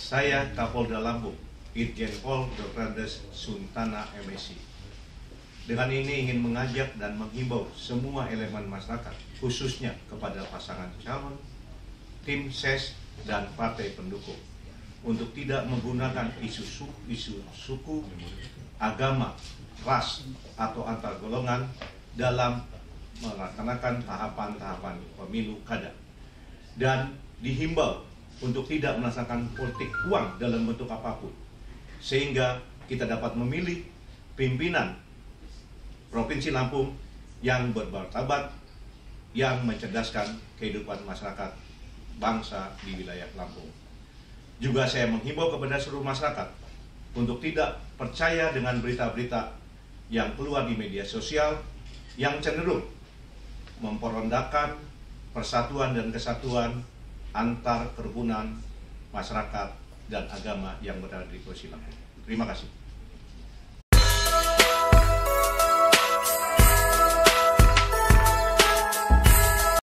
Saya Kapolda Lampung, Irjen Pol Dr. Andes Suntana MSI. Dengan ini ingin mengajak dan menghimbau semua elemen masyarakat, khususnya kepada pasangan calon, tim ses, dan partai pendukung, untuk tidak menggunakan isu suku, agama, ras, atau antar golongan dalam melaksanakan tahapan-tahapan pemilu kada. Dan dihimbau untuk tidak melaksanakan politik uang dalam bentuk apapun, sehingga kita dapat memilih pimpinan Provinsi Lampung yang bermartabat, yang mencerdaskan kehidupan masyarakat bangsa di wilayah Lampung. Juga saya menghimbau kepada seluruh masyarakat untuk tidak percaya dengan berita-berita yang keluar di media sosial yang cenderung memperendahkan persatuan dan kesatuan antar kerukunan masyarakat dan agama yang berada di Provinsi Lampung. Terima kasih.